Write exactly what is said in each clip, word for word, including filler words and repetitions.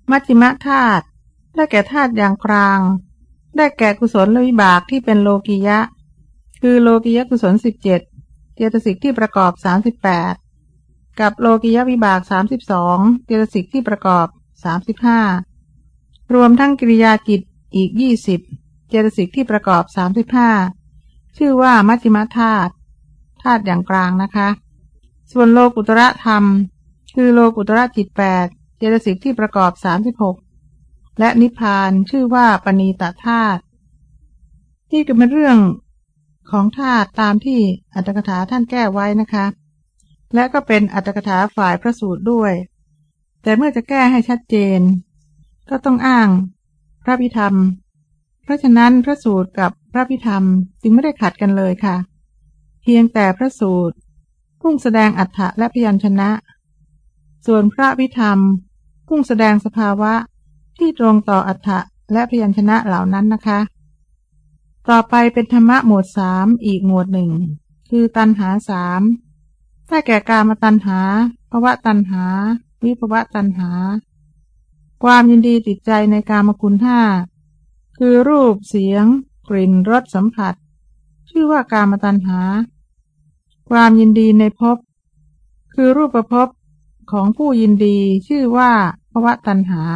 มัชฌิมธาตุได้แก่ธาตุอย่างกลางได้แก่กุศลและวิบากที่เป็นโลกิยะคือโลกิยกุศลสิบเจ็ดเจตสิกที่ประกอบสามสิบแปดกับโลกิยวิบากสามสิบสองเจตสิกที่ประกอบสามสิบห้ารวมทั้งกิริยาจิตอีกยี่สิบเจตสิกที่ประกอบสามสิบห้าชื่อว่ามัชฌิมธาตุธาตุอย่างกลางนะคะส่วนโลกุตระธรรมคือโลกุตระจิตแปดเจตสิกที่ประกอบสามสิบหกและนิพพานชื่อว่าปณีตธาตุที่ก็เป็นเรื่องของธาตุตามที่อัตถกถาท่านแก้ไว้นะคะและก็เป็นอัตถกถาฝ่ายพระสูตรด้วยแต่เมื่อจะแก้ให้ชัดเจนก็ต้องอ้างพระพิธรรมเพราะฉะนั้นพระสูตรกับพระพิธรรมจึงไม่ได้ขัดกันเลยค่ะเพียงแต่พระสูตรพุ่งแสดงอรรถะและพยัญชนะส่วนพระพิธรรมพุ่งแสดงสภาวะที่ตรงต่ออรรถะและพยัญชนะเหล่านั้นนะคะต่อไปเป็นธรรมะหมวดสามอีกหมวดหนึ่งคือตัณหาสามได้แก่กามตัณหาภวตัณหาวิภวตัณหาความยินดีติดใจในกามคุณห้าคือรูปเสียงกลิ่นรสสัมผัสชื่อว่ากามตัณหาความยินดีในภพคือรูปภพของผู้ยินดีชื่อว่าภวตัณหา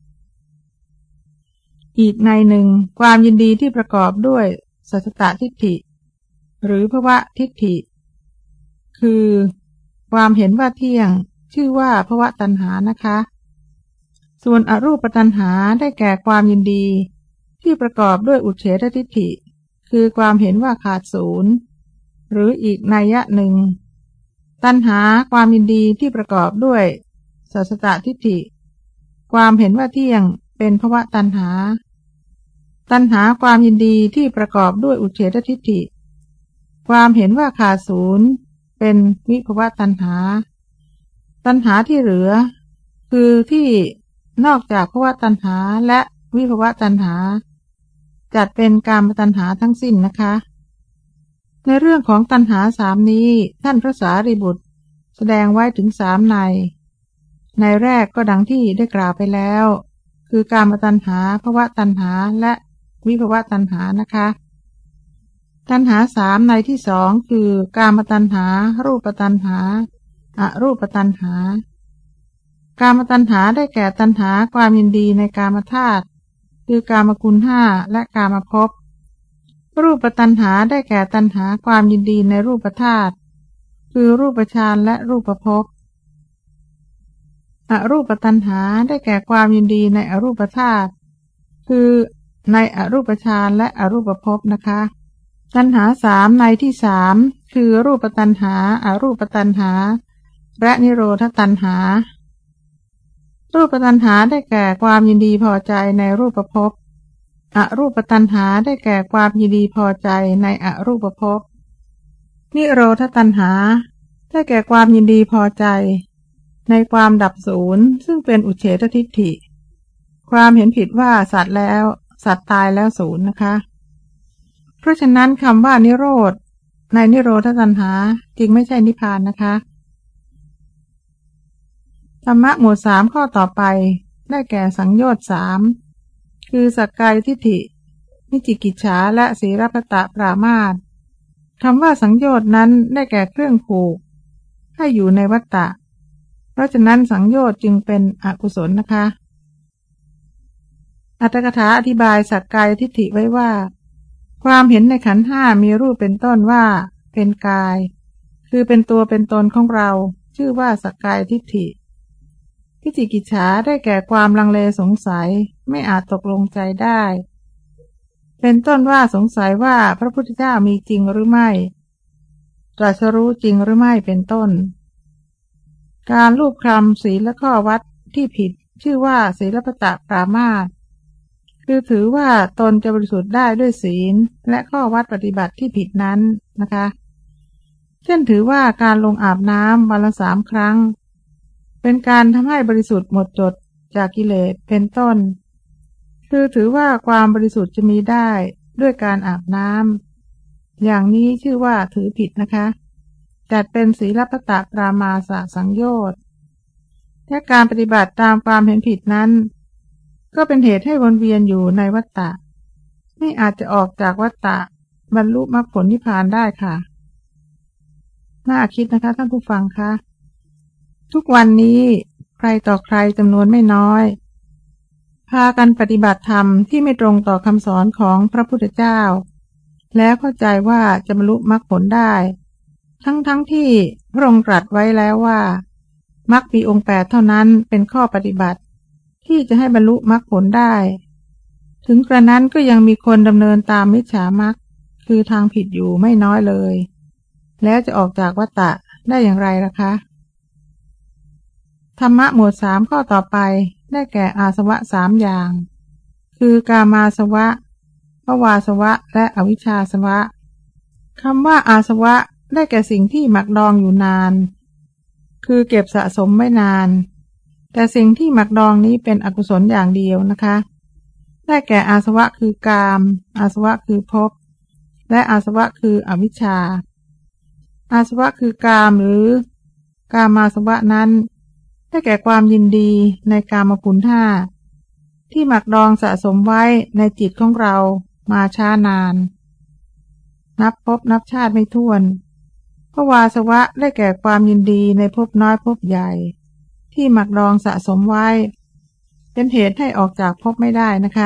อีกในหนึ่งความยินดีที่ประกอบด้วยสัสสตทิฏฐิหรือภวทิฏฐิคือความเห็นว่าเที่ยงชื่อว่าภวตัณหานะคะส่วนอรูปตัณหาได้แก่ความยินดีที่ประกอบด้วยอุเฉททิฏฐิคือความเห็นว่าขาดศูนย์หรืออีกนัยยะหนึ่งตัณหาความยินดีที่ประกอบด้วยสัสสตทิฏฐิความเห็นว่าเที่ยงเป็นภวตัณหาตัณหาความยินดีที่ประกอบด้วยอุเฉททิฏฐิความเห็นว่าขาดศูนย์เป็นวิภวตัณหาตัณหาที่เหลือคือที่นอกจากภวตัณหาและวิภวตัณหาจัดเป็นกามตัณหาทั้งสิ้นนะคะในเรื่องของตัณหาสามนี้ท่านพระสารีบุตรแสดงไว้ถึงสามในในแรกก็ดังที่ได้กล่าวไปแล้วคือกามตัณหาภวตัณหาและวิภวตัณหานะคะตัณหาสามในที่สองคือกามตัณหารูปตัณหาอรูปตัณหากามตัณหาได้แก่ตัณหาความยินดีในกามธาตุคือกามคุณห้าและกามภพรูปตัณหาได้แก่ตัณหาความยินดีในรูปธาตุคือรูปฌานและรูปภพอรูปตัณหาได้แก่ความยินดีในอรูปธาตุคือในอรูปฌานและอรูปภพนะคะตัณหาสามในที่สามคือรูปตัณหาอรูปตัณหาและนิโรธตัณหารูปตัณหาได้แก่ความยินดีพอใจในรูปภพอรูปตัณหาได้แก่ความยินดีพอใจในอรูปภพนิโรธตัณหาได้แก่ความยินดีพอใจในความดับศูนย์ซึ่งเป็นอุเฉททิฏฐิความเห็นผิดว่าสัตว์แล้วสัตว์ตายแล้วศูนย์นะคะเพราะฉะนั้นคำว่านิโรธในนิโรธตัณหาจึงไม่ใช่นิพพานนะคะธรรมะหมวดสามข้อต่อไปได้แก่สังโยชน์สามคือสักกายทิฏฐิวิจิกิจฉาและศีลพัตตปรามาสคำว่าสังโยชน์นั้นได้แก่เครื่องผูกให้อยู่ในวัฏฏะเพราะฉะนั้นสังโยชน์จึงเป็นอกุศลนะคะอรรถกถาอธิบายสักกายทิฏฐิไว้ว่าความเห็นในขันธ์ห้ามีรูปเป็นต้นว่าเป็นกายคือเป็นตัวเป็นตนของเราชื่อว่าสักกายทิฏฐิวิจิกิจฉาได้แก่ความลังเลสงสัยไม่อาจตกลงใจได้เป็นต้นว่าสงสัยว่าพระพุทธเจ้ามีจริงหรือไม่ตรัสรู้จริงหรือไม่เป็นต้นการรูปคลำศีลและข้อวัดที่ผิดชื่อว่าศีลพัตตปรามาสคือถือว่าตนจะบริสุทธิ์ได้ด้วยศีลและข้อวัดปฏิบัติที่ผิดนั้นนะคะเช่นถือว่าการลงอาบน้ำวันละสามครั้งเป็นการทำให้บริสุทธิ์หมดจดจากกิเลสเป็นต้นคือถือว่าความบริสุทธิ์จะมีได้ด้วยการอาบน้ำอย่างนี้ชื่อว่าถือผิดนะคะจัดเป็นศีลพัตตปรามาสสังโยชน์และการปฏิบัติตามความเห็นผิดนั้นก็เป็นเหตุให้วนเวียนอยู่ในวัฏฏะไม่อาจจะออกจากวัฏฏะบรรลุมรรคผลนิพพานได้ค่ะน่าคิดนะคะท่านผู้ฟังคะทุกวันนี้ใครต่อใครจำนวนไม่น้อยพากันปฏิบัติธรรมที่ไม่ตรงต่อคำสอนของพระพุทธเจ้าแล้วเข้าใจว่าจะบรรลุมรรคผลได้ทั้งๆ ท, ที่พระองค์ตรัสไว้แล้วว่ามรรคมีองค์แปดเท่านั้นเป็นข้อปฏิบัติที่จะให้บรรลุมรรคผลได้ถึงกระนั้นก็ยังมีคนดำเนินตามมิจฉามรรคคือทางผิดอยู่ไม่น้อยเลยแล้วจะออกจากวัฏฏะได้อย่างไรล่ะคะธรรมะหมวดสามข้อต่อไปได้แก่อาสวะสามอย่างคือกามาสวะภวาสวะและอวิชชาสวะคำว่าอาสวะได้แก่สิ่งที่หมักดองอยู่นานคือเก็บสะสมไว้นานแต่สิ่งที่หมักดองนี้เป็นอกุศลอย่างเดียวนะคะได้แก่อาสวะคือกามอาสวะคือภพและอาสวะคืออวิชชาอาสวะคือกามหรือกามาสวะนั้นได้แก่ความยินดีในกามคุณห้าที่หมักดองสะสมไว้ในจิตของเรามาช้านานนับภพนับชาติไม่ถ้วนภวาสวะได้แก่ความยินดีในภพน้อยภพใหญ่ที่หมักดองสะสมไว้เป็นเหตุให้ออกจากภพไม่ได้นะคะ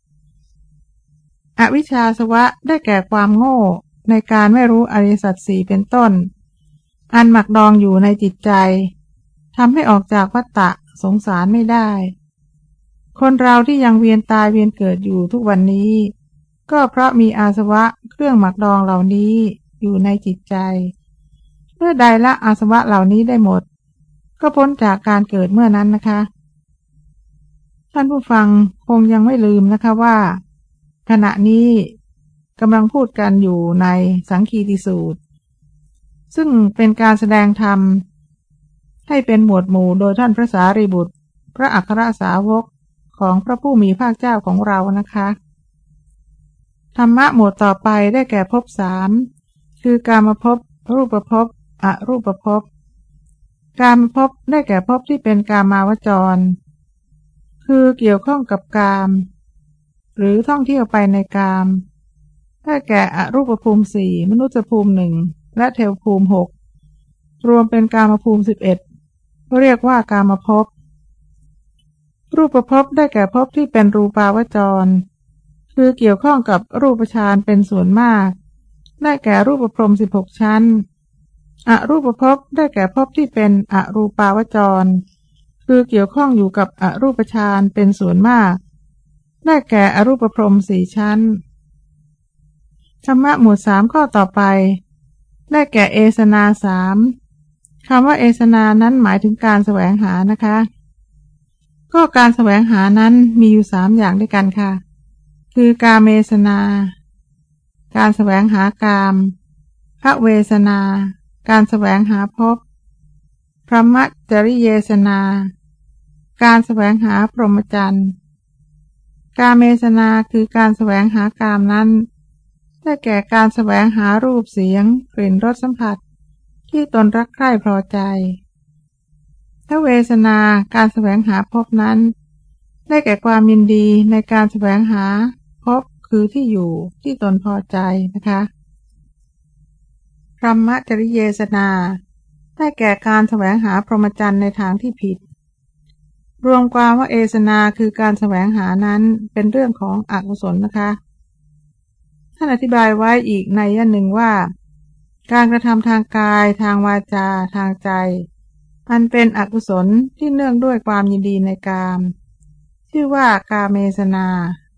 อวิชชาสวะได้แก่ความโง่ในการไม่รู้อริยสัจสี่เป็นต้นอันหมักดองอยู่ในจิตใจทำให้ออกจากวัฏฏะสงสารไม่ได้คนเราที่ยังเวียนตายเวียนเกิดอยู่ทุกวันนี้ก็เพราะมีอาสวะเครื่องหมักดองเหล่านี้อยู่ในจิตใจเมื่อใดละอาสวะเหล่านี้ได้หมดก็พ้นจากการเกิดเมื่อนั้นนะคะท่านผู้ฟังคงยังไม่ลืมนะคะว่าขณะนี้กำลังพูดกันอยู่ในสังคีติสูตรซึ่งเป็นการแสดงธรรมให้เป็นหมวดหมู่โดยท่านพระสารีบุตรพระอัครสาวกของพระผู้มีพระภาคเจ้าของเรานะคะธรรมะหมวดต่อไปได้แก่ภพสามคือกามภพรูปภพอรูปภพกามภพได้แก่ภพที่เป็นกามาวจรคือเกี่ยวข้องกับกามหรือท่องเที่ยวไปในกามได้แก่อรูปภูมิสี่มนุษยภูมิหนึ่งและเทวภูมิหกรวมเป็นกามภูมิสิบเอ็ดเรียกว่ากามภพรูปภพได้แก่ภพที่เป็นรูปาวจรคือเกี่ยวข้องกับรูปฌานเป็นส่วนมากได้แก่รูปพรหมสิบหกชั้นอรูปภพได้แก่ภพที่เป็นอรูปาวจรคือเกี่ยวข้องอยู่กับอรูปฌานเป็นส่วนมากได้แก่อรูปพรหมสี่ชั้นธรรมะหมวดสามข้อต่อไปได้แก่เอสนาสามคำว่าเอสนานั้นหมายถึงการแสวงหานะคะก็การแสวงหานั้นมีอยู่สามอย่างด้วยกันค่ะคือกาเมสนาการแสวงหากามภเวสนาการแสวงหาภพพรหมจริเยสนาการแสวงหาพรหมจรรย์กาเมสนาคือการแสวงหากามนั้นได้แก่การแสวงหารูปเสียงกลิ่นรสสัมผัสที่ตนรักใคร่พอใจภเวสนาการแสวงหาภพนั้นได้แก่ความยินดีในการแสวงหาภพคือที่อยู่ที่ตนพอใจนะคะพรหมจริเยสนาได้แก่การแสวงหาพรหมจรรย์ในทางที่ผิดรวมความว่าเอสนาคือการแสวงหานั้นเป็นเรื่องของอกุศลนะคะท่านอธิบายไว้อีกในยะหนึ่งว่าการกระทำทางกายทางวาจาทางใจอันเป็นอกุศลที่เนื่องด้วยความยินดีในกามชื่อว่ากาเมสนา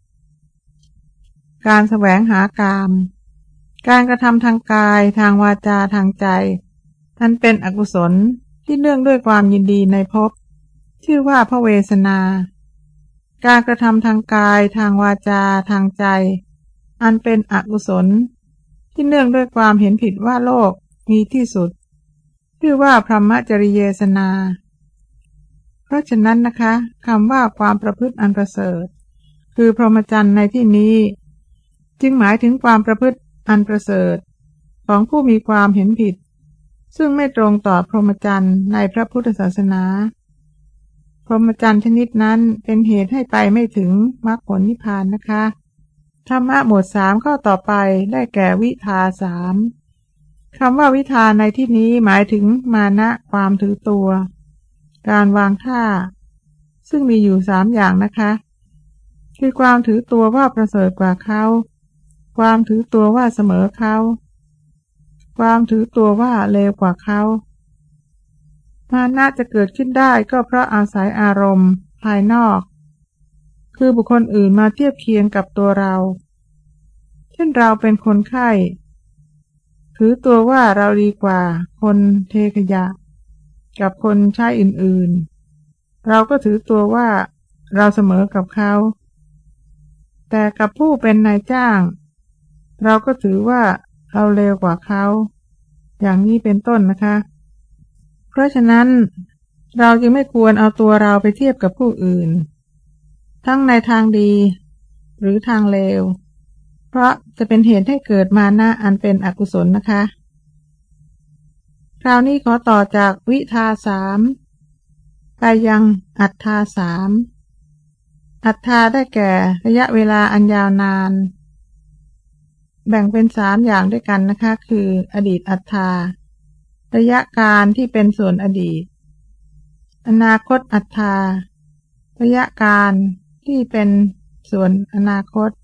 การแสวงหากามการกระทำทางกายทางวาจาทางใจอันเป็นอกุศลที่เนื่องด้วยความยินดีในภพชื่อว่าภเวสนาการกระทำทางกายทางวาจาทางใจอันเป็นอกุศลที่เนื่องด้วยความเห็นผิดว่าโลกมีที่สุดชื่อว่าพรหมจริเยสนาเพราะฉะนั้นนะคะคำว่าความประพฤติอันประเสริฐคือพรหมจรรย์ในที่นี้จึงหมายถึงความประพฤติอันประเสริฐของผู้มีความเห็นผิดซึ่งไม่ตรงต่อพรหมจรรย์ในพระพุทธศาสนาพพรหมจรรย์ชนิดนั้นเป็นเหตุให้ไปไม่ถึงมรรคผลนิพพานนะคะธรรมะหมวดสามข้อต่อไปได้แก่วิทาสามคำว่าวิทาในที่นี้หมายถึงมานะความถือตัวการวางท่าซึ่งมีอยู่สามอย่างนะคะคือความถือตัวว่าประเสริฐกว่าเขาความถือตัวว่าเสมอเขาความถือตัวว่าเลวกว่าเขามานะจะเกิดขึ้นได้ก็เพราะอาศัยอารมณ์ภายนอกคือบุคคลอื่นมาเทียบเคียงกับตัวเราเช่นเราเป็นคนไข้ถือตัวว่าเราดีกว่าคนเทขยะกับคนใช้อื่นๆเราก็ถือตัวว่าเราเสมอกับเขาแต่กับผู้เป็นนายจ้างเราก็ถือว่าเราเลวกว่าเขาอย่างนี้เป็นต้นนะคะเพราะฉะนั้นเราจึงไม่ควรเอาตัวเราไปเทียบกับผู้อื่นทั้งในทางดีหรือทางเลวเพราะจะเป็นเหตุให้เกิดมานะอันเป็นอกุศลนะคะคราวนี้ขอต่อจากวิทาสามไปยังอัตถาสามอัตถาได้แก่ระยะเวลาอันยาวนานแบ่งเป็นสามอย่างด้วยกันนะคะคืออดีตอัตถาระยะการที่เป็นส่วนอดีตอนาคตอัตถาระยะการที่เป็นส่วนอนาคต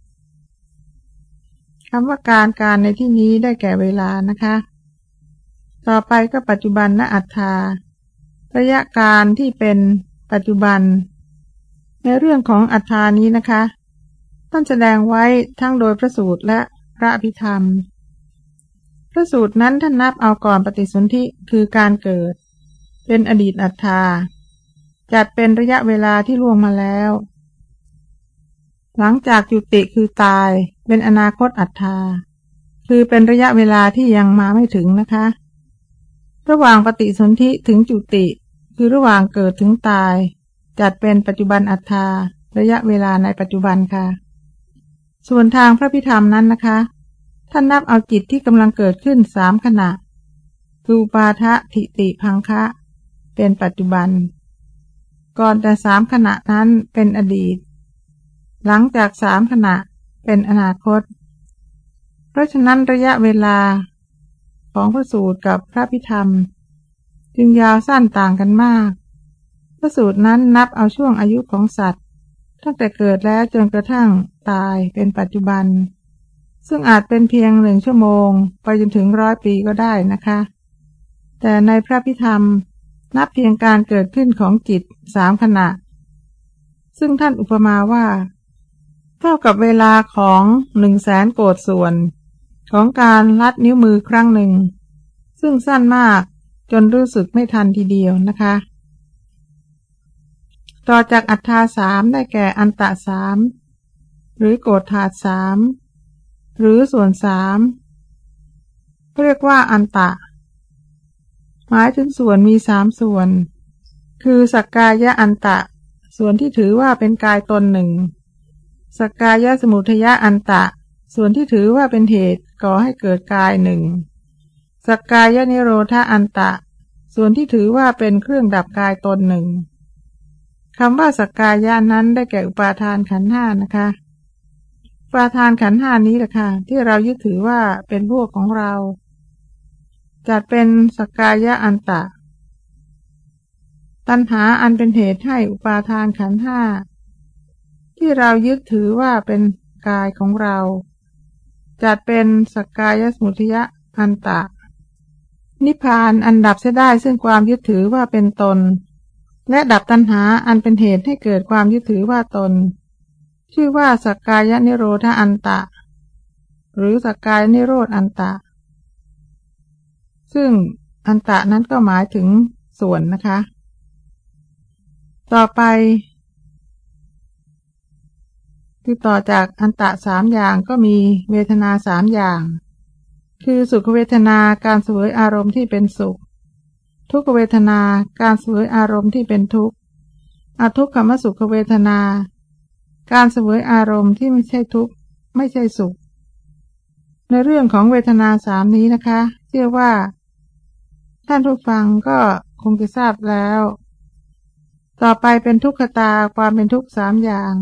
คำว่าการการในที่นี้ได้แก่เวลานะคะต่อไปก็ปัจจุบันณอัตถาระยะการที่เป็นปัจจุบันในเรื่องของอัตถานี้นะคะท่านแสดงไว้ทั้งโดยพระสูตรและพระอภิธรรมพระสูตรนั้นท่านนับเอาก่อนปฏิสนธิคือการเกิดเป็นอดีตอัตถาจัดเป็นระยะเวลาที่ล่วงมาแล้วหลังจากจุติคือตายเป็นอนาคตอัตถาคือเป็นระยะเวลาที่ยังมาไม่ถึงนะคะระหว่างปฏิสนธิถึงจุติคือระหว่างเกิดถึงตายจัดเป็นปัจจุบันอัตถาระยะเวลาในปัจจุบันค่ะส่วนทางพระพิธรรมนั้นนะคะท่านนับเอาจิตที่กำลังเกิดขึ้นสามขณะคืออุปาทะทิติพังคะเป็นปัจจุบันก่อนแต่สามขณะนั้นเป็นอดีตหลังจากสามขณะเป็นอนาคตเพราะฉะนั้นระยะเวลาของพระสูตรกับพระพิธรรมจึงยาวสั้นต่างกันมากพระสูตรนั้นนับเอาช่วงอายุของสัตว์ตั้งแต่เกิดแล้วจนกระทั่งตายเป็นปัจจุบันซึ่งอาจเป็นเพียงหนึ่งชั่วโมงไปจนถึงร้อยปีก็ได้นะคะแต่ในพระพิธรรมนับเพียงการเกิดขึ้นของจิตสามขณะซึ่งท่านอุปมาว่าเท่ากับเวลาของหนึ่งแสนโกฏส่วนของการลัดนิ้วมือครั้งหนึ่งซึ่งสั้นมากจนรู้สึกไม่ทันทีเดียวนะคะต่อจากอัฏฐาสามได้แก่อันตะสามหรือโกฏฐาสามหรือส่วนสามเรียกว่าอันตะหมายถึงส่วนมีสามส่วนคือสักกายะอันตะส่วนที่ถือว่าเป็นกายตนหนึ่งสักกายะสมุทยะอันตะส่วนที่ถือว่าเป็นเหตุก่อให้เกิดกายหนึ่งสักกายะนิโรธอันตะส่วนที่ถือว่าเป็นเครื่องดับกายตนหนึ่งคำว่าสักกายะนั้นได้แก่อุปาทานขันธ์ห้านะคะอุปาทานขันธ์ห้านี้แหละค่ะที่เรายึดถือว่าเป็นพวกของเราจัดเป็นสักกายะอันตะตัณหาอันเป็นเหตุให้อุปาทานขันธ์ห้าที่เรายึดถือว่าเป็นกายของเราจัดเป็นสักกายสมุทยะอันตะนิพพานอันดับเสียได้ซึ่งความยึดถือว่าเป็นตนและดับตัณหาอันเป็นเหตุให้เกิดความยึดถือว่าตนชื่อว่าสักกายนิโรธอันตะหรือสักกายนิโรธอันตะซึ่งอันตะนั้นก็หมายถึงส่วนนะคะต่อไปคือต่อจากอันตะสามอย่างก็มีเวทนาสามอย่างคือสุขเวทนาการเสวยอารมณ์ที่เป็นสุขทุกขเวทนาการเสวยอารมณ์ที่เป็นทุกข์อทุกขมสุขเวทนาการเสวยอารมณ์ที่ไม่ใช่ทุกข์ไม่ใช่สุขในเรื่องของเวทนาสามนี้นะคะเชื่อว่าท่านผู้ฟังก็คงจะทราบแล้วต่อไปเป็นทุกขตาความเป็นทุกข์สามอย่าง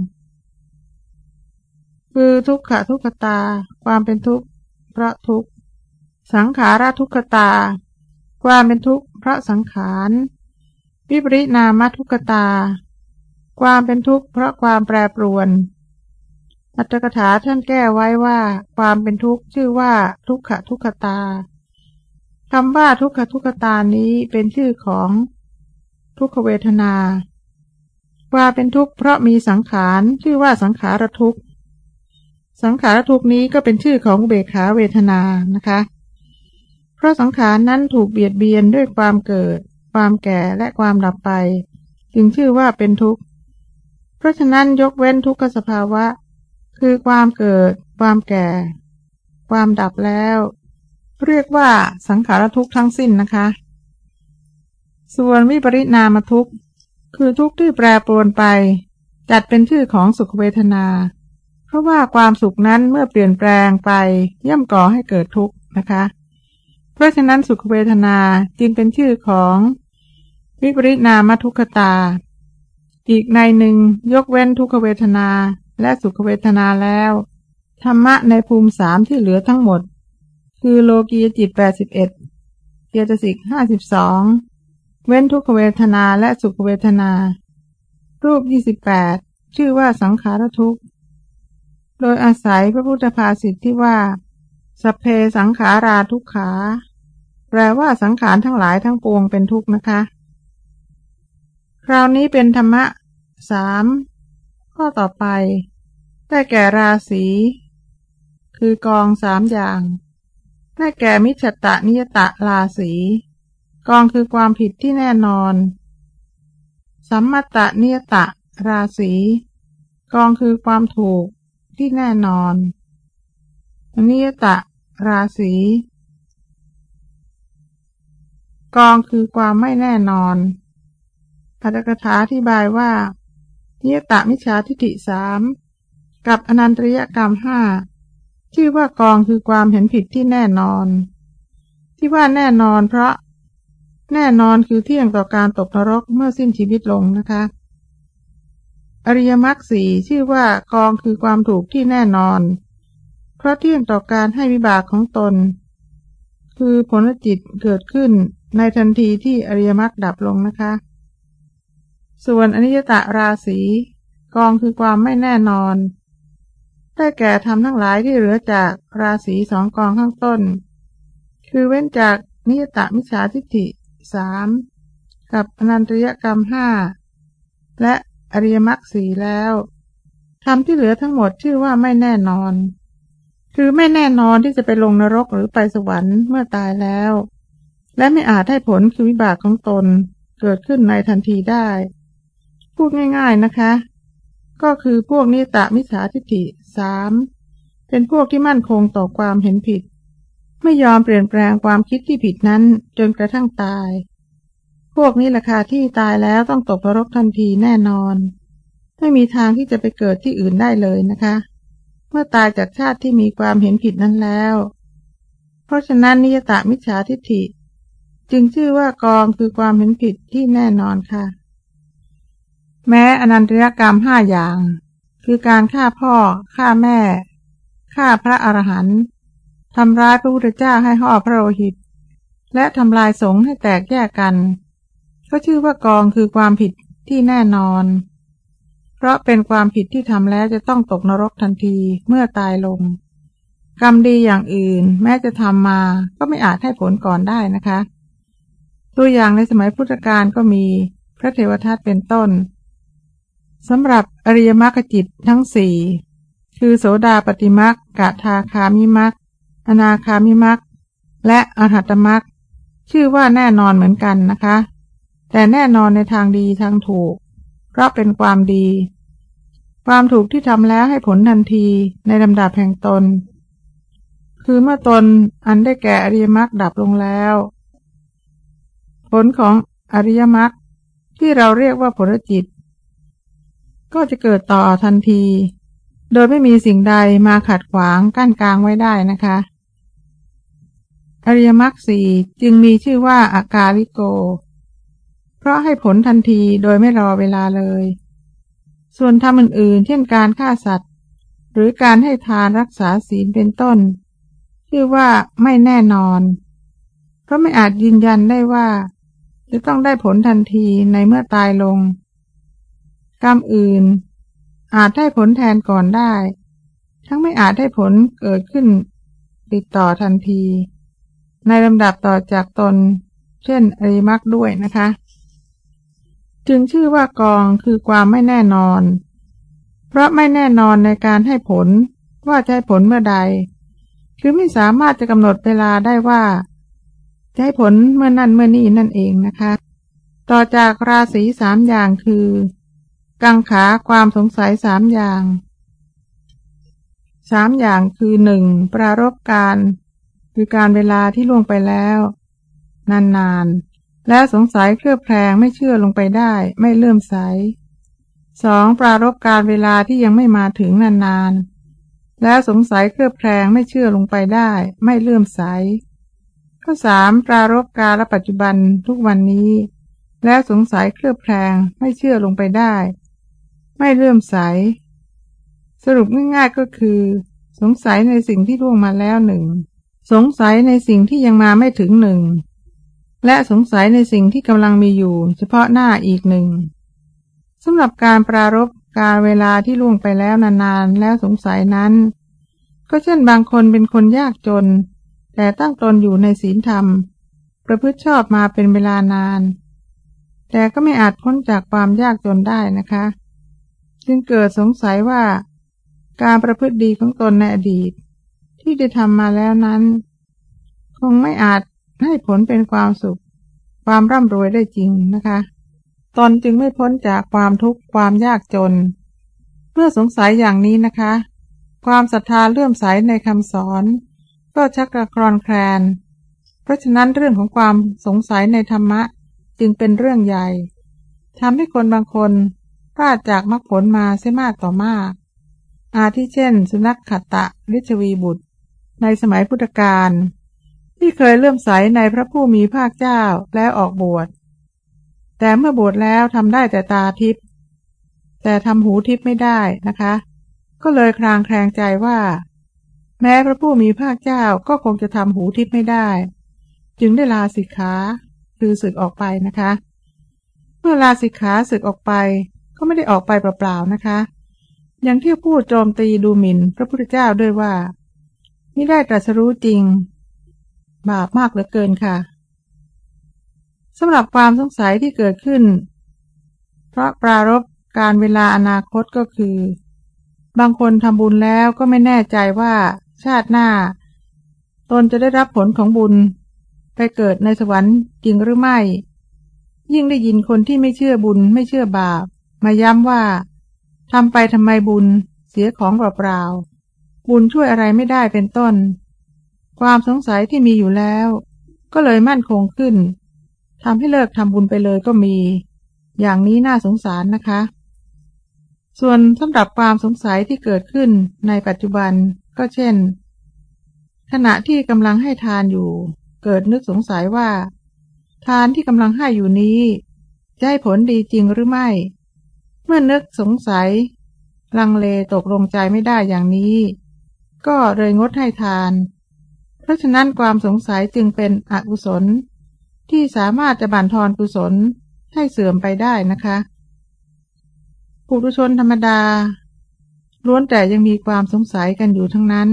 คือทุกขทุกขตาความเป็นทุกข์เพราะทุกข์สังขารทุกขตาความเป็นทุกข์เพราะสังขารวิปริณามทุกขตาความเป็นทุกข์เพราะความแปรปรวนอัตถกถาท่านแก้ไว้ว่าความเป็นทุกข์ชื่อว่าทุกขทุกขตาคำว่าทุกขทุกขตานี้เป็นชื่อของทุกขเวทนาความเป็นทุกข์เพราะมีสังขารชื่อว่าสังขารทุกข์สังขารทุกข์นี้ก็เป็นชื่อของอุเบกขาเวทนานะคะเพราะสังขารนั้นถูกเบียดเบียนด้วยความเกิดความแก่และความดับไปจึงชื่อว่าเป็นทุกข์เพราะฉะนั้นยกเว้นทุกขสภาวะคือความเกิดความแก่ความดับแล้วเรียกว่าสังขารทุกข์ทั้งสิ้นนะคะส่วนวิปริณามทุกข์คือทุกข์ที่แปรปรวนไปจัดเป็นชื่อของสุขเวทนาเพราะว่าความสุขนั้นเมื่อเปลี่ยนแปลงไปย่อมก่อให้เกิดทุกข์นะคะเพราะฉะนั้นสุขเวทนาจึงเป็นชื่อของวิปริณามทุกขตาอีกในหนึ่งยกเว้นทุกขเวทนาและสุขเวทนาแล้วธรรมะในภูมิสามที่เหลือทั้งหมดคือโลกียจิตแปดสิบเอ็ดเจตสิกห้าสิบสองเว้นทุกขเวทนาและสุขเวทนารูปยี่สิบแปดชื่อว่าสังขารทุกข์โดยอาศัยพระพุทธภาษิตที่ว่าสัพเพสังขาราทุกขาแปลว่าสังขารทั้งหลายทั้งปวงเป็นทุกข์นะคะคราวนี้เป็นธรรมะสามข้อต่อไปได้แก่ราศีคือกองสามอย่างได้แก่มิจฉตะนิยตะราศีกองคือความผิดที่แน่นอนสัมมัตตนิยตะราศีกองคือความถูกที่แน่นอนอนิยตะราศีกองคือความไม่แน่นอนอรรถกถาอธิบายว่านิยตะมิจฉาทิฏฐิสามกับอนันตริยกรรมห้าชื่อว่ากองคือความเห็นผิดที่แน่นอนที่ว่าแน่นอนเพราะแน่นอนคือเที่ยงต่อการตกนรกเมื่อสิ้นชีวิตลงนะคะอริยมรรคสี่ชื่อว่ากองคือความถูกที่แน่นอนเพราะเที่ยงต่อการให้วิบากของตนคือผลจิตเกิดขึ้นในทันทีที่อริยมรรคดับลงนะคะส่วนอนิยตราศีกองคือความไม่แน่นอนได้แก่ธรรมทั้งหลายที่เหลือจากราศีสองกองข้างต้นคือเว้นจากนิยตมิจฉาทิฏฐิสามกับอนันตริยกรรมห้าและอริยมรรคสี่แล้วธรรมที่เหลือทั้งหมดชื่อว่าไม่แน่นอนคือไม่แน่นอนที่จะไปลงนรกหรือไปสวรรค์เมื่อตายแล้วและไม่อาจให้ผลคือวิบากของตนเกิดขึ้นในทันทีได้พูดง่ายๆนะคะก็คือพวกนิยตมิจฉาทิฏฐิสามเป็นพวกที่มั่นคงต่อความเห็นผิดไม่ยอมเปลี่ยนแปลงความคิดที่ผิดนั้นจนกระทั่งตายพวกนี้แหละค่ะที่ตายแล้วต้องตกนรกทันทีแน่นอนไม่มีทางที่จะไปเกิดที่อื่นได้เลยนะคะเมื่อตายจากชาติที่มีความเห็นผิดนั้นแล้วเพราะฉะนั้นนิยตมิจฉาทิฏฐิจึงชื่อว่ากองคือความเห็นผิดที่แน่นอนค่ะแม้อนันตริยกรรมห้าอย่างคือการฆ่าพ่อฆ่าแม่ฆ่าพระอรหันต์ทำร้ายพระพุทธเจ้าให้ห่อพระโลหิตและทำลายสงฆ์ให้แตกแยกกันก็ชื่อว่ากองคือความผิดที่แน่นอนเพราะเป็นความผิดที่ทำแล้วจะต้องตกนรกทันทีเมื่อตายลงกรรมดีอย่างอื่นแม้จะทำมาก็ไม่อาจให้ผลก่อนได้นะคะตัวอย่างในสมัยพุทธกาลก็มีพระเทวทัตเป็นต้นสำหรับอริยมรรคจิตทั้งสี่คือโสดาปัตติมรรคกทาคามิมรรคอนาคามิมรรคและอรหัตมรรคชื่อว่าแน่นอนเหมือนกันนะคะแต่แน่นอนในทางดีทางถูกเพราะเป็นความดีความถูกที่ทำแล้วให้ผลทันทีในลำดับแห่งตนคือเมื่อตนอันได้แก่อริยมรรคดับลงแล้วผลของอริยมรรคที่เราเรียกว่าผลจิตก็จะเกิดต่อทันทีโดยไม่มีสิ่งใดมาขัดขวางกั้นกลางไว้ได้นะคะอริยมรรคสี่จึงมีชื่อว่าอากาลิโกเพราะให้ผลทันทีโดยไม่รอเวลาเลยส่วนทำอื่นๆเช่นการฆ่าสัตว์หรือการให้ทานรักษาศีลเป็นต้นชื่อว่าไม่แน่นอนเพราะไม่อาจยืนยันได้ว่าจะต้องได้ผลทันทีในเมื่อตายลงกรรมอื่นอาจได้ผลแทนก่อนได้ทั้งไม่อาจได้ผลเกิดขึ้นติดต่อทันทีในลำดับต่อจากตนเช่นอริยมรรคด้วยนะคะจึงชื่อว่ากองคือความไม่แน่นอนเพราะไม่แน่นอนในการให้ผลว่าจะให้ผลเมื่อใดคือไม่สามารถจะกำหนดเวลาได้ว่าจะให้ผลเมื่อนั้นเมื่อนี้นั่นเองนะคะต่อจากราศีสามอย่างคือกังขาความสงสัยสามอย่างสามอย่างคือหนึ่งปรารภการคือการเวลาที่ล่วงไปแล้วนานๆแล้วสงสัยเคลือบแคลงไม่เชื่อลงไปได้ไม่เลื่อมใสสองปรารภการเวลาที่ยังไม่มาถึงนานๆแล้วสงสัยเคลือบแคลงไม่เชื่อลงไปได้ไม่เลื่อมใสข้อสามปรารภการและปัจจุบันทุกวันนี้แล้วสงสัยเคลือบแคลงไม่เชื่อลงไปได้ไม่เลื่อมใสสรุปง่ายๆก็คือสงสัยในสิ่งที่ล่วงมาแล้วหนึ่งสงสัยในสิ่งที่ยังมาไม่ถึงหนึ่งและสงสัยในสิ่งที่กำลังมีอยู่เฉพาะหน้าอีกหนึ่งสำหรับการปรารภการเวลาที่ล่วงไปแล้วนานๆแล้วสงสัยนั้นก็เช่นบางคนเป็นคนยากจนแต่ตั้งตนอยู่ในศีลธรรมประพฤติชอบมาเป็นเวลานานแต่ก็ไม่อาจพ้นจากความยากจนได้นะคะจึงเกิดสงสัยว่าการประพฤติดีของตนในอดีตที่ได้ทำมาแล้วนั้นคงไม่อาจให้ผลเป็นความสุขความร่ำรวยได้จริงนะคะตนจึงไม่พ้นจากความทุกข์ความยากจนเมื่อสงสัยอย่างนี้นะคะความศรัทธาเลื่อมใสในคำสอนก็ชักกระคลอนแคลนเพราะฉะนั้นเรื่องของความสงสัยในธรรมะจึงเป็นเรื่องใหญ่ทำให้คนบางคนพลาดจากมรรคผลมาเสียมากต่อมากอาทิเช่นสุนัขขตะฤชวีบุตรในสมัยพุทธกาลที่เคยเลื่อมใสในพระผู้มีภาคเจ้าแล้วออกบวชแต่เมื่อบวชแล้วทำได้แต่ตาทิพย์แต่ทำหูทิพย์ไม่ได้นะคะก็เลยคลางแคลงใจว่าแม้พระผู้มีภาคเจ้าก็คงจะทำหูทิพย์ไม่ได้จึงได้ลาสิกขาคือสึกออกไปนะคะเมื่อลาสิกขาสึกออกไปก็ไม่ได้ออกไปเปล่าๆนะคะยังเที่ยวพูดโจมตีดูหมิ่นพระพุทธเจ้าด้วยว่าไม่ได้ตรัสรู้จริงบาปมากเหลือเกินค่ะสำหรับความสงสัยที่เกิดขึ้นเพราะปรารภการเวลาอนาคตก็คือบางคนทำบุญแล้วก็ไม่แน่ใจว่าชาติหน้าตนจะได้รับผลของบุญไปเกิดในสวรรค์จริงหรือไม่ยิ่งได้ยินคนที่ไม่เชื่อบุญไม่เชื่อบาปมาย้ำว่าทำไปทำไมบุญเสียของเปล่าๆบุญช่วยอะไรไม่ได้เป็นต้นความสงสัยที่มีอยู่แล้วก็เลยมั่นคงขึ้นทำให้เลิกทำบุญไปเลยก็มีอย่างนี้น่าสงสารนะคะส่วนสำหรับความสงสัยที่เกิดขึ้นในปัจจุบันก็เช่นขณะที่กำลังให้ทานอยู่เกิดนึกสงสัยว่าทานที่กำลังให้อยู่นี้จะให้ผลดีจริงหรือไม่เมื่อนึกสงสัยลังเลตกลงใจไม่ได้อย่างนี้ก็เลยงดให้ทานเพราะฉะนั้นความสงสัยจึงเป็นอกุศลที่สามารถจะบั่นทอนกุศลให้เสื่อมไปได้นะคะปุถุชนธรรมดาล้วนแต่ยังมีความสงสัยกันอยู่ทั้งนั้น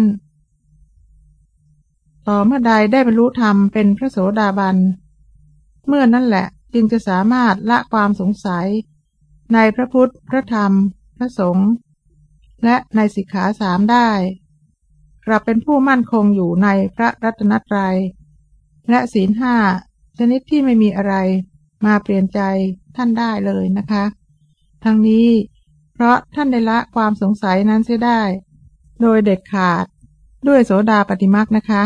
ต่อเมื่อใดได้บรรลุธรรมเป็นพระโสดาบันเมื่อนั่นแหละจึงจะสามารถละความสงสัยในพระพุทธพระธรรมพระสงฆ์และในสิกขาสามได้กลับเป็นผู้มั่นคงอยู่ในพระรัตนตรัยและศีลห้าชนิดที่ไม่มีอะไรมาเปลี่ยนใจท่านได้เลยนะคะทั้งนี้เพราะท่านได้ละความสงสัยนั้นเสียได้โดยเด็ดขาดด้วยโสดาปัตติมรรคนะคะ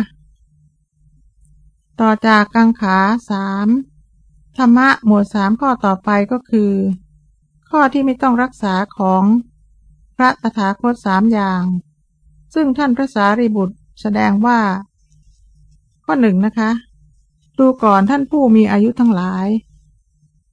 ต่อจากกังขาสามธรรมะหมวดสามข้อต่อไปก็คือข้อที่ไม่ต้องรักษาของพระตถาคตสามอย่างซึ่งท่านพระสารีบุตรแสดงว่าข้อหนึ่งนะคะดูก่อนท่านผู้มีอายุทั้งหลาย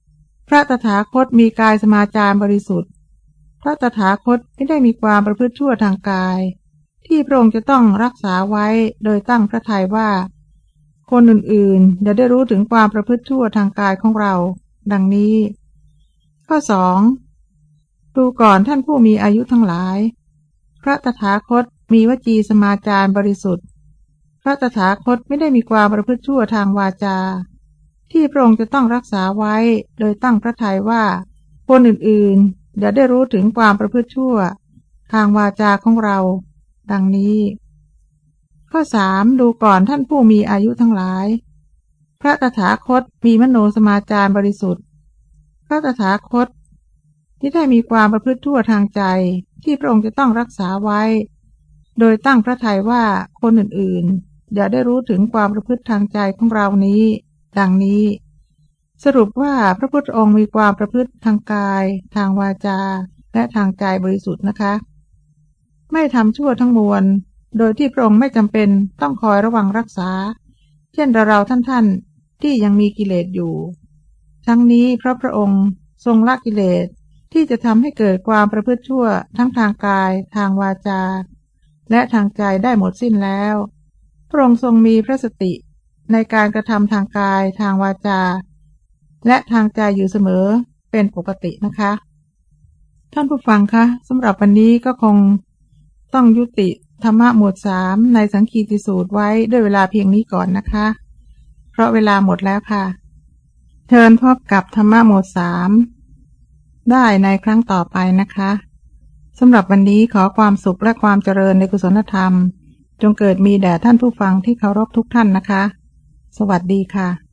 พระตถาคตมีกายสมาจารบริสุทธิ์พระตถาคตไม่ได้มีความประพฤติชั่วทางกายที่พระองค์จะต้องรักษาไว้โดยตั้งพระทัยว่าคนอื่นๆจะได้รู้ถึงความประพฤติชั่วทางกายของเราดังนี้ข้อสองดูก่อนท่านผู้มีอายุทั้งหลายพระตถาคตมีวจีสมาจารบริสุทธิ์พระตถาคตไม่ได้มีความประพฤติชั่วทางวาจาที่พระองค์จะต้องรักษาไว้โดยตั้งพระทัยว่าคนอื่นๆจะได้รู้ถึงความประพฤติชั่วทางวาจาของเราดังนี้ข้อสามดูก่อนท่านผู้มีอายุทั้งหลายพระตถาคตมีมโนสมาจารบริสุทธิ์พระตถาคตที่ได้มีความประพฤติชั่วทางใจที่พระองค์จะต้องรักษาไว้โดยตั้งพระทัยว่าคนอื่นๆอย่าได้รู้ถึงความประพฤติทางใจของเรานี้ดังนี้สรุปว่าพระพุทธองค์มีความประพฤติทางกายทางวาจาและทางใจบริสุทธิ์นะคะไม่ทำชั่วทั้งมวลโดยที่พระองค์ไม่จำเป็นต้องคอยระวังรักษาเช่นเราๆท่านๆที่ยังมีกิเลสอยู่ทั้งนี้เพราะพระองค์ทรงละกิเลสที่จะทำให้เกิดความประพฤติชั่วทั้งทางกายทางวาจาและทางใจได้หมดสิ้นแล้วพระองค์ทรงมีพระสติในการกระทำทางกายทางวาจาและทางใจอยู่เสมอเป็นปกตินะคะท่านผู้ฟังคะสำหรับวันนี้ก็คงต้องยุติธรรมะหมวดสามในสังคีติสูตรไว้ด้วยเวลาเพียงนี้ก่อนนะคะเพราะเวลาหมดแล้วค่ะเชิญพบกับธรรมะหมวดสามได้ในครั้งต่อไปนะคะสำหรับวันนี้ขอความสุขและความเจริญในกุศลธรรมจงเกิดมีแด่ท่านผู้ฟังที่เคารพทุกท่านนะคะสวัสดีค่ะ